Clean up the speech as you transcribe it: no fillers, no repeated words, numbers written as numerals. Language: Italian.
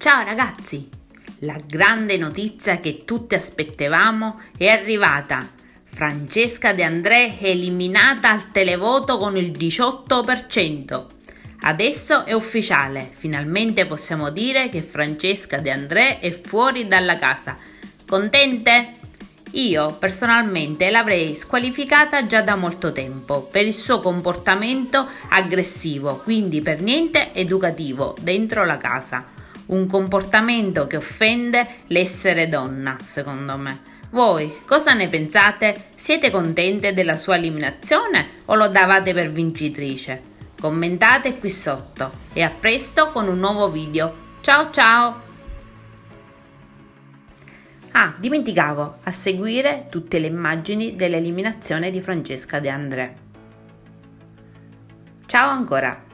Ciao ragazzi! La grande notizia che tutti aspettavamo è arrivata. Francesca De André è eliminata al televoto con il 18%. Adesso è ufficiale, finalmente possiamo dire che Francesca De André è fuori dalla casa. Contente? Io personalmente l'avrei squalificata già da molto tempo per il suo comportamento aggressivo, quindi per niente educativo dentro la casa. Un comportamento che offende l'essere donna, secondo me. Voi cosa ne pensate? Siete contente della sua eliminazione o lo davate per vincitrice? Commentate qui sotto e a presto con un nuovo video. Ciao ciao! Dimenticavo, a seguire tutte le immagini dell'eliminazione di Francesca De André. Ciao ancora!